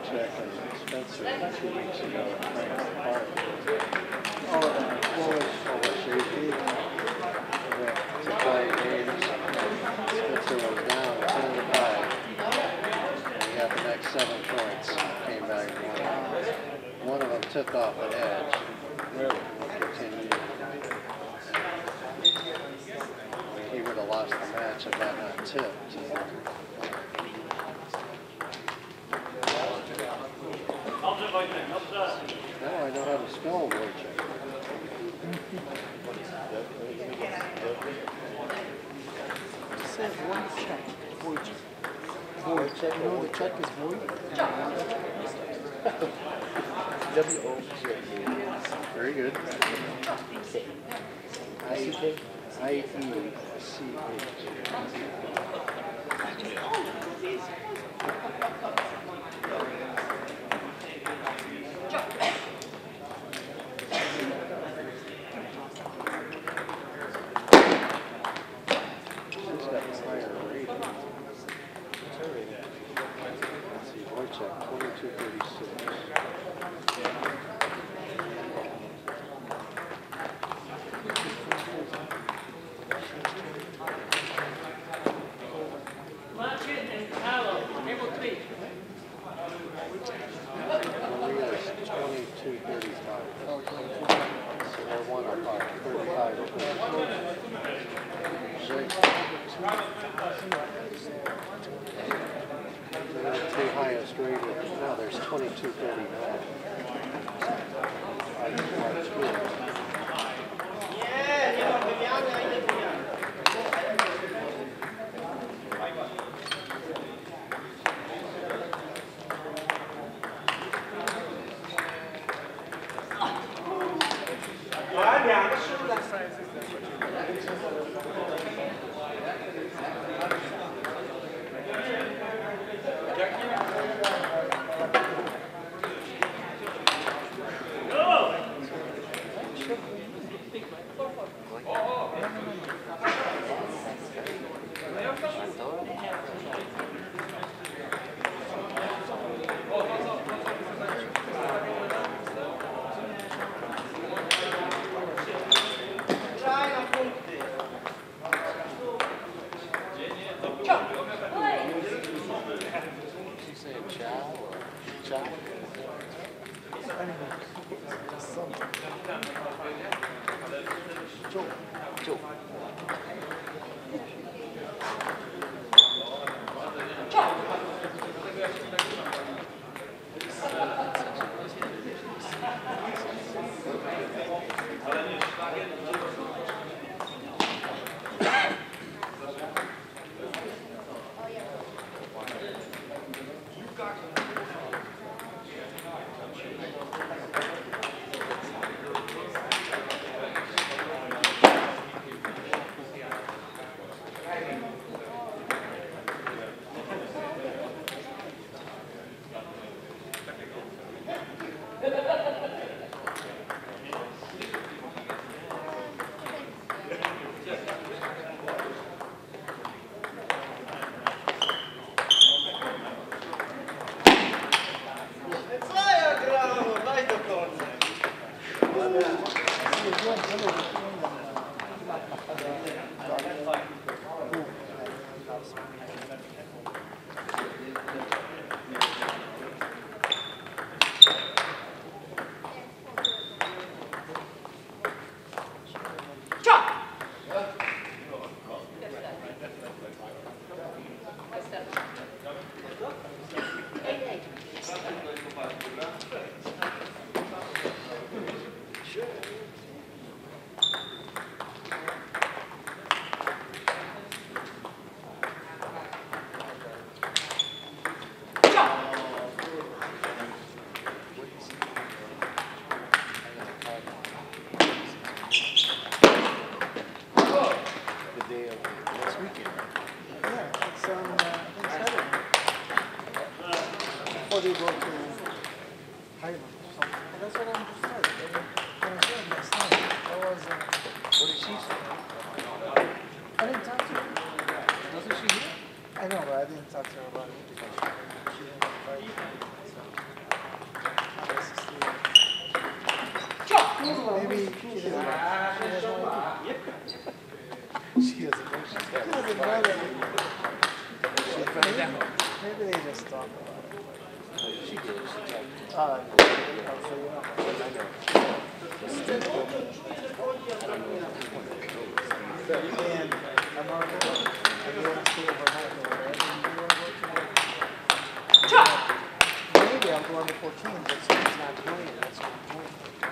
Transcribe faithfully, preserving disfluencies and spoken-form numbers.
Wojciech and Spencer two weeks ago at Frank's Park. Oh, what was Over safety. To play games. Spencer was down ten to five. And he got the next seven points. Came back and won. One of them tipped off an edge. really? Continued. He would have lost the match if that not tipped. Now I know how to spell Wojciech. Say Wojciech. Wojciech. Wojciech. You know the check is Woj? W O C H. Very good. I E C H. She's got a higher rating. What's her rating? Let's see, Wojciech, twenty-two thirty-six. Maria's twenty-two thirty-five. So they're one apart, thirty-five. Jake. They're the two highest rated. Now there's twenty-two thirty-nine. Uh, you know, so you know. I know. Steve told me. And I'm on the road. I'm going to stay overnight or whatever. And you want to go to the... Maybe I'll go on the fourteenth, but since it's not playing, that's not playing.